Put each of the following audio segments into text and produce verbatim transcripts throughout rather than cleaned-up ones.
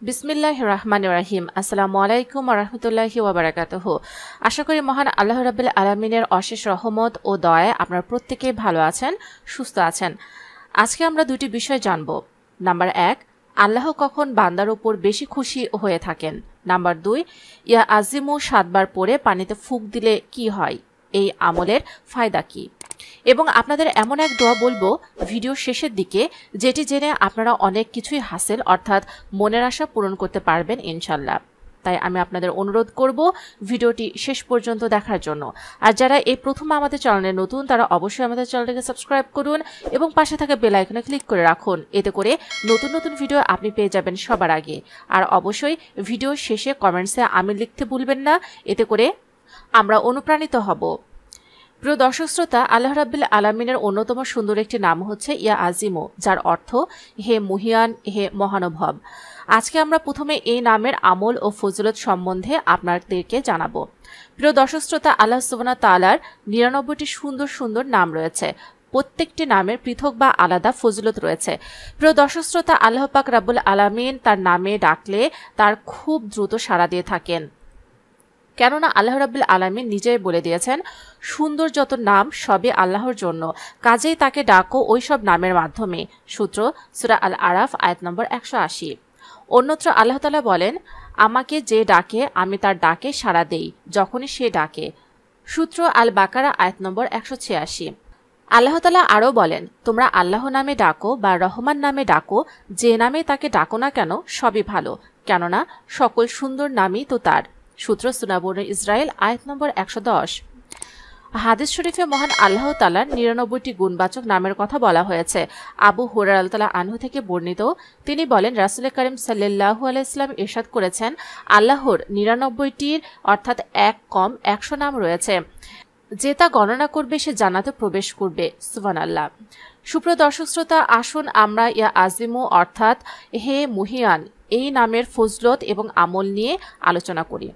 বিসমিল্লাহির রহমানির রহিম। আসসালামু আলাইকুম ওয়া রাহমাতুল্লাহি ওয়া বারাকাতুহু। আশা করি মহান আল্লাহ রাব্বুল আলামিনের অশেষ রহমত ও দয়ায় আপনারা প্রত্যেকেই ভালো আছেন, সুস্থ আছেন। আজকে আমরা দুটি বিষয় জানব। নাম্বার এক, আল্লাহ কখন বান্দার উপর বেশি খুশি হয়ে থাকেন। নাম্বার দুই, ইয়া আজিমু সাতবার পরে পানিতে ফুঁক দিলে কি হয়, এই আমলের ফায়দা কি। এবং আপনাদের এমন এক দোয়া বলবো ভিডিও শেষের দিকে, যেটি জেনে আপনারা অনেক কিছুই হাসিল অর্থাৎ মনের আশা পূরণ করতে পারবেন ইনশাল্লাহ। তাই আমি আপনাদের অনুরোধ করব ভিডিওটি শেষ পর্যন্ত দেখার জন্য। আর যারা এই প্রথম আমাদের চ্যানেলে নতুন, তারা অবশ্যই আমাদের চ্যানেলটিকে সাবস্ক্রাইব করুন এবং পাশে থাকা বেল আইকনে ক্লিক করে রাখুন। এতে করে নতুন নতুন ভিডিও আপনি পেয়ে যাবেন সবার আগে। আর অবশ্যই ভিডিও শেষে কমেন্টসে আমি লিখতে ভুলবেন না, এতে করে আমরা অনুপ্রাণিত হব। প্রিয় দর্শক শ্রোতা, আল্লাহ রাব্বুল আলামিনের অন্যতম সুন্দর একটি নাম হচ্ছে ইয়া আজিমু, যার অর্থ হে মুহিয়ান, হে মহানুভব। আজকে আমরা প্রথমে এই নামের আমল ও ফজিলত সম্বন্ধে আপনাদেরকে জানাবো। প্রিয় দর্শক শ্রোতা, আল্লাহ সুবহানাহু ওয়া তাআলার নিরানব্বইটি সুন্দর সুন্দর নাম রয়েছে। প্রত্যেকটি নামের পৃথক বা আলাদা ফজিলত রয়েছে। প্রিয় দর্শক শ্রোতা, আল্লাহ পাক রাব্বুল আলামিন তার নামে ডাকলে তার খুব দ্রুত সাড়া দিয়ে থাকেন। কেননা আল্লাহ রাব্বুল আলামিন নিজেই বলে দিয়েছেন, সুন্দর যত নাম সবই আল্লাহর জন্য, কাজেই তাকে ডাকো ওই সব নামের মাধ্যমে। সূত্র সূরা আল আরাফ আয়াত নম্বর একশো আশি। অন্যত্র আল্লাহ তাআলা বলেন, আমাকে যে ডাকে আমি তার ডাকে সাড়া দেই যখনই সে ডাকে। সূত্র আল বাকারা আয়াত নম্বর একশো ছিয়াশি। আল্লাহ তাআলা আরও বলেন, তোমরা আল্লাহ নামে ডাকো বা রহমান নামে ডাকো, যে নামে তাকে ডাকো না কেন সবই ভালো, কেননা সকল সুন্দর নামই তো তার। সূত্র সূরা বনী ইসরাইল আয়াত নম্বর একশো দশ। হাদিস শরীফে মহান আল্লাহ তাআলার নিরানব্বইটি গুণবাচক নামের কথা বলা হয়েছে। আবু হুরায়রা রাদিয়াল্লাহু আনহু থেকে বর্ণিত, তিনি বলেন, রাসূল করিম সাল্লাল্লাহু আলাইহি ওয়াসাল্লাম ইরশাদ করেছেন, আল্লাহর নিরানব্বইটির অর্থাৎ এক কম একশো নাম রয়েছে, যে তা গণনা করবে সে জান্নাতে প্রবেশ করবে। সুবহানাল্লাহ। সুপ্রিয় দর্শক শ্রোতা, আসুন আমরা ইয়া আজিমু অর্থাৎ হে মুহিয়ান এই নামের ফজলত এবং আমল নিয়ে আলোচনা করি।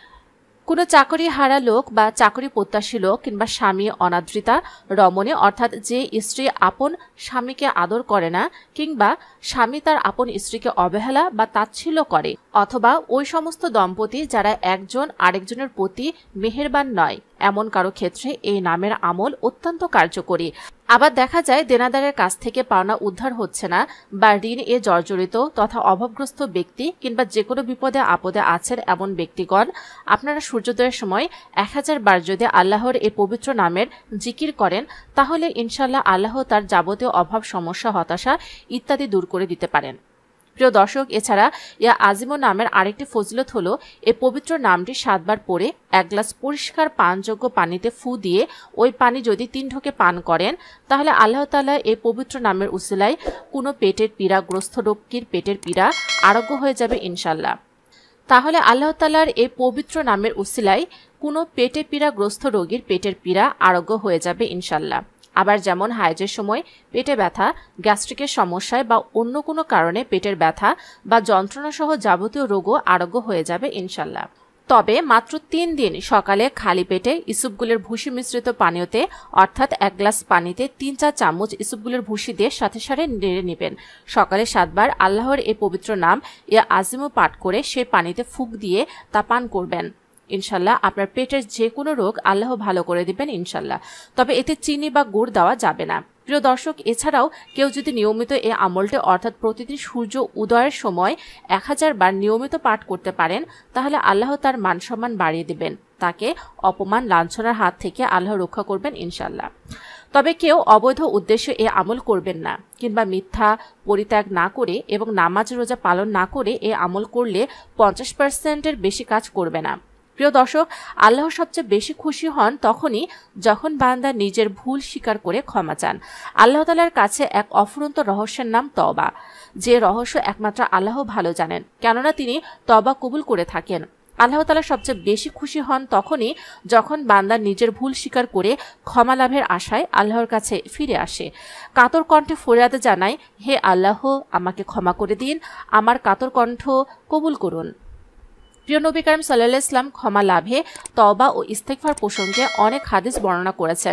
কোনো চাকরি হারা লোক বা চাকরি প্রত্যাশী লোক কিংবা স্বামী অনাদৃতা রমণী অর্থাৎ যে স্ত্রী আপন স্বামীকে আদর করে না, কিংবা স্বামী তার আপন স্ত্রীকে অবহেলা বা তাচ্ছিল্য করে, অথবা ওই সমস্ত দম্পতি যারা একজন আরেকজনের প্রতি মেহেরবান নয়, এমন কারো ক্ষেত্রে এই নামের আমল অত্যন্ত কার্যকরী। আবার দেখা যায় দেনাদারের কাছ থেকে পাওনা উদ্ধার হচ্ছে না, বা ঋণ এ জর্জরিত তথা অভাবগ্রস্ত ব্যক্তি কিংবা যে কোনো বিপদে আপদে আছেন এমন ব্যক্তিগণ, আপনারা সূর্যোদয়ের সময় এক হাজার বার যদি আল্লাহর এই পবিত্র নামের জিকির করেন, তাহলে ইনশাল্লাহ আল্লাহ তার যাবতীয় অভাব, সমস্যা, হতাশা ইত্যাদি দূর করে দিতে পারেন। প্রিয় দর্শক, এছাড়া ইয়া আজিমু নামের আরেকটি ফজিলত হলো, এই পবিত্র নামটি সাতবার পরে এক গ্লাস পরিষ্কার পানযোগ্য পানিতে ফু দিয়ে ওই পানি যদি তিন ঢোকে পান করেন, তাহলে আল্লাহ তাআলা এই পবিত্র নামের উসিলায় কোনো পেটের পীড়াগ্রস্ত রোগীর পেটের পীড়া আরোগ্য হয়ে যাবে ইনশাল্লাহ। তাহলে আল্লাহ তাআলার এই পবিত্র নামের উসিলায় কোনো পেটে পীড়াগ্রস্ত রোগীর পেটের পীড়া আরোগ্য হয়ে যাবে ইনশাল্লাহ। আবার যেমন হাইজের সময় পেটে ব্যথা, গ্যাস্ট্রিকের সমস্যায় বা অন্য কোনো কারণে পেটের ব্যথা বা যন্ত্রণা সহ যাবতীয় রোগও আরোগ্য হয়ে যাবে ইনশাল্লাহ। তবে মাত্র তিন দিন সকালে খালি পেটে ইসুপগুলের ভুসি মিশ্রিত পানীয়তে অর্থাৎ এক গ্লাস পানিতে তিন চার চামচ ইসুপগুলের ভুসি দিয়ে সাথে সাথে নেড়ে নেবেন। সকালে সাতবার আল্লাহর এই পবিত্র নাম ইয়া আজিমু পাঠ করে সে পানিতে ফুঁক দিয়ে তা পান করবেন। ইনশাল্লাহ আপনার পেটের যে কোনো রোগ আল্লাহ ভালো করে দিবেন ইনশাল্লাহ। তবে এতে চিনি বা গুড় দেওয়া যাবে না। প্রিয় দর্শক, এছাড়াও কেউ যদি নিয়মিত এই আমলটি অর্থাৎ প্রতিদিন সূর্য উদয়ের সময় এক হাজার বার নিয়মিত পাঠ করতে পারেন, তাহলে আল্লাহ তার মান সম্মান বাড়িয়ে দিবেন, তাকে অপমান লাঞ্ছনার হাত থেকে আল্লাহ রক্ষা করবেন ইনশাল্লাহ। তবে কেউ অবৈধ উদ্দেশ্যে এ আমল করবেন না, কিংবা মিথ্যা পরিত্যাগ না করে এবং নামাজ রোজা পালন না করে এ আমল করলে পঞ্চাশ পার্সেন্টের বেশি কাজ করবে না। প্রিয় দর্শক, আল্লাহ সবচেয়ে বেশি খুশি হন তখনই যখন বান্দা নিজের ভুল স্বীকার করে ক্ষমা চান। আল্লাহ তাআলার কাছে এক অফুরন্ত রহস্যের নাম তওবা, যে রহস্য একমাত্র আল্লাহ ভালো জানেন, কেননা তিনি তওবা কবুল করে থাকেন। আল্লাহ তাআলা সবচেয়ে বেশি খুশি হন তখনই যখন বান্দা নিজের ভুল স্বীকার করে ক্ষমা লাভের আশায় আল্লাহর কাছে ফিরে আসে, কাতর কণ্ঠে ফরিয়াদ জানায়, হে আল্লাহ, আমাকে ক্ষমা করে দিন, আমার কাতর কণ্ঠ কবুল করুন। প্রিয় নবী করিম সাল্লাল্লাহু আলাইহি ওয়াসাল্লাম ক্ষমা লাভে তওবা ও ইস্তেগফার প্রসঙ্গে অনেক হাদিস বর্ণনা করেছেন।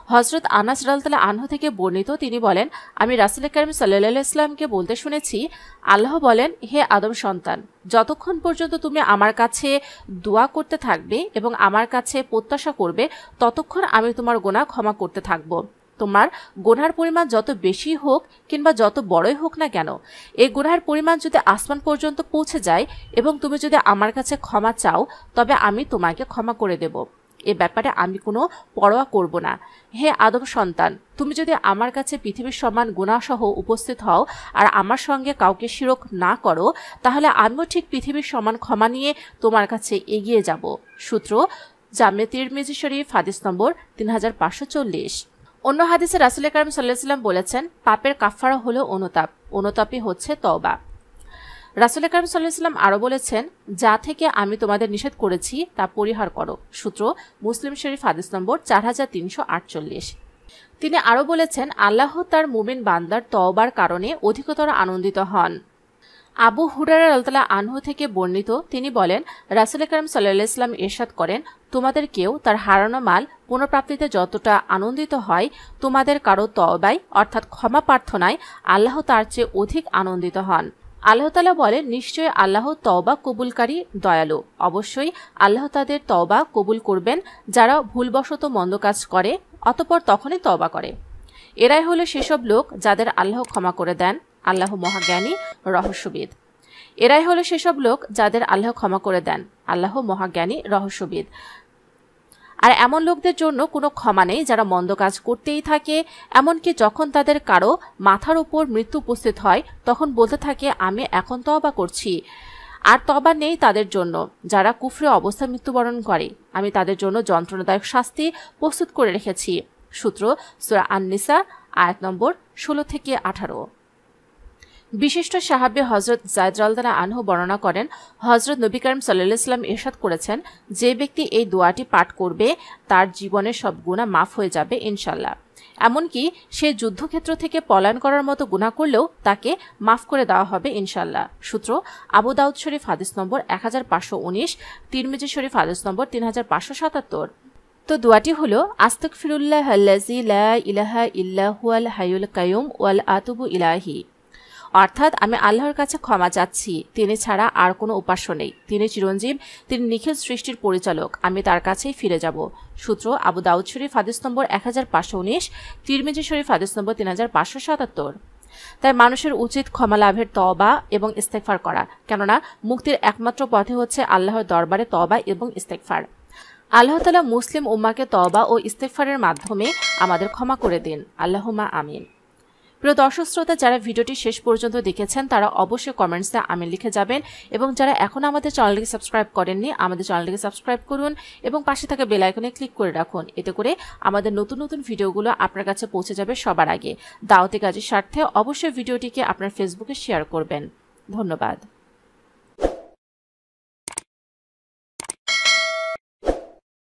হযরত আনাস রাদিয়াল্লাহু আনহু থেকে বর্ণিত, তিনি বলেন, আমি রাসূল কারীম সাল্লাল্লাহু আলাইহি ওয়াসাল্লামকে বলতে শুনেছি, আল্লাহ বলেন, হে আদম সন্তান, যতক্ষণ পর্যন্ত তুমি আমার কাছে দোয়া করতে থাকবে এবং আমার কাছে প্রত্যাশা করবে, ততক্ষণ আমি তোমার গুনাহ ক্ষমা করতে থাকব। তোমার গুনার পরিমাণ যত বেশি হোক কিংবা যত বড়ই হোক না কেন, এই গুনার পরিমাণ যদি আসমান পর্যন্ত পৌঁছে যায় এবং তুমি যদি আমার কাছে ক্ষমা চাও, তবে আমি তোমাকে ক্ষমা করে দেব। এ ব্যাপারে আমি কোনো পরোয়া করব না। হে আদম সন্তান, তুমি যদি আমার কাছে পৃথিবীর সমান গুনাহসহ উপস্থিত হও আর আমার সঙ্গে কাউকে শিরক না করো, তাহলে আমিও ঠিক পৃথিবীর সমান ক্ষমা নিয়ে তোমার কাছে এগিয়ে যাব। সূত্র জামে তিরমিজি শরীফ, হাদিস নম্বর তিন হাজার পাঁচশো চল্লিশ। অন্য হাদিসে রাসূল কারীম সাল্লাল্লাহু আলাইহি ওয়াসাল্লাম বলেছেন, পাপের কাফফারা হলো অনুতাপ, অনুতাপই হচ্ছে তওবা। রাসূল কারীম সাল্লাল্লাহু আলাইহি ওয়াসাল্লাম আরও বলেছেন, যা থেকে আমি তোমাদের নিষেধ করেছি তা পরিহার করো। সূত্র মুসলিম শরীফ, হাদিস নম্বর চার হাজার তিনশো আটচল্লিশ। তিনি আরও বলেছেন, আল্লাহ তার মুমিন বান্দার তওবার কারণে অধিকতর আনন্দিত হন। আবু হুরায়রা রাদিয়াল্লাহু আনহু থেকে বর্ণিত, তিনি বলেন, রাসূল কারীম সাল্লাল্লাহু আলাইহি ওয়াসাল্লাম ইরশাদ করেন, তোমাদের কেউ তার হারানো মাল পুনঃপ্রাপ্তিতে যতটা আনন্দিত হয়, তোমাদের কারো তওবায় অর্থাৎ ক্ষমা প্রার্থনায় আল্লাহ তার চেয়ে অধিক আনন্দিত হন। আল্লাহ তাআলা বলেন, নিশ্চয়ই আল্লাহ তওবা কবুলকারী দয়ালু। অবশ্যই আল্লাহ তাদের তওবা কবুল করবেন যারা ভুলবশত মন্দ কাজ করে অতঃপর তখনই তওবা করে। এরাই হলো সেসব লোক যাদের আল্লাহ ক্ষমা করে দেন, আল্লাহ মহাজ্ঞানী রহস্যবিদ। এরাই হলো সেসব লোক যাদের আল্লাহ ক্ষমা করে দেন, আল্লাহ মহাজ্ঞানী রহস্যবিদ। আর এমন লোকদের জন্য কোনো ক্ষমা নেই যারা মন্দ কাজ করতেই থাকে, এমনকি যখন তাদের কারো মাথার উপর মৃত্যু উপস্থিত হয় তখন বলতে থাকে, আমি এখন তওবা করছি। আর তওবা নেই তাদের জন্য যারা কুফরে অবস্থায় মৃত্যুবরণ করে, আমি তাদের জন্য যন্ত্রণাদায়ক শাস্তি প্রস্তুত করে রেখেছি। সূত্র সূরা আন-নিসা, আয়াত নম্বর ষোলো থেকে আঠারো। বিশিষ্ট সাহাবী হযরত যায়েদ রাদিয়াল্লাহু আনহু বর্ণনা করেন, হযরত নবী করিম সাল্লাল্লাহু আলাইহি ওয়াসাল্লাম ইরশাদ করেছেন, যে ব্যক্তি এই দোয়াটি পাঠ করবে তার জীবনের সব গুনাহ মাফ হয়ে যাবে ইনশাআল্লাহ। এমনকি সে যুদ্ধক্ষেত্র থেকে পলায়ন করার মতো গুনাহ করলেও তাকে মাফ করে দেওয়া হবে ইনশাআল্লাহ। সূত্র আবু দাউদ শরীফ, হাদিস নম্বর এক হাজার পাঁচশো উনিশ, তিরমিজি শরীফ, হাদিস নম্বর তিন হাজার পাঁচশো সাতাত্তর। তো দোয়াটি হলো, আস্তাগফিরুল্লাহ আল্লাযী লা ইলাহা ইল্লা হুয়াল হাইয়ুল কাইয়ুম ওয়াল আতুবু ইলাইহি। অর্থাৎ আমি আল্লাহর কাছে ক্ষমা চাচ্ছি, তিনি ছাড়া আর কোনো উপাস্য নেই, তিনি চিরঞ্জীব, তিনি নিখিল সৃষ্টির পরিচালক, আমি তার কাছেই ফিরে যাব। সূত্র আবু দাউদ শরীফ, হাদিস নম্বর এক হাজার পাঁচশো উনিশ, তিরমিজি শরীফ, হাদিস নম্বর তিন হাজার পাঁচশো সাতাত্তর। তাই মানুষের উচিত ক্ষমা লাভের তওবা এবং ইস্তেগফার করা, কেননা মুক্তির একমাত্র পথই হচ্ছে আল্লাহর দরবারে তওবা এবং ইস্তেগফার। আল্লাহ তাআলা মুসলিম উম্মাহকে তওবা ও ইস্তেগফারের মাধ্যমে আমাদের ক্ষমা করে দিন, আল্লাহুম্মা আমিন। প্রিয় দর্শক শ্রোতা, যারা ভিডিওটি শেষ পর্যন্ত দেখেছেন তারা অবশ্যই কমেন্টসে আমিন লিখে যাবেন, এবং যারা এখনও আমাদের চ্যানেলটিকে সাবস্ক্রাইব করেননি আমাদের চ্যানেলটিকে সাবস্ক্রাইব করুন এবং পাশে থাকা বেল আইকনে ক্লিক করে রাখুন। এতে করে আমাদের নতুন নতুন ভিডিওগুলো আপনার কাছে পৌঁছে যাবে সবার আগে। দাওয়াতি কাজের স্বার্থে অবশ্যই ভিডিওটিকে আপনার ফেসবুকে শেয়ার করবেন। ধন্যবাদ।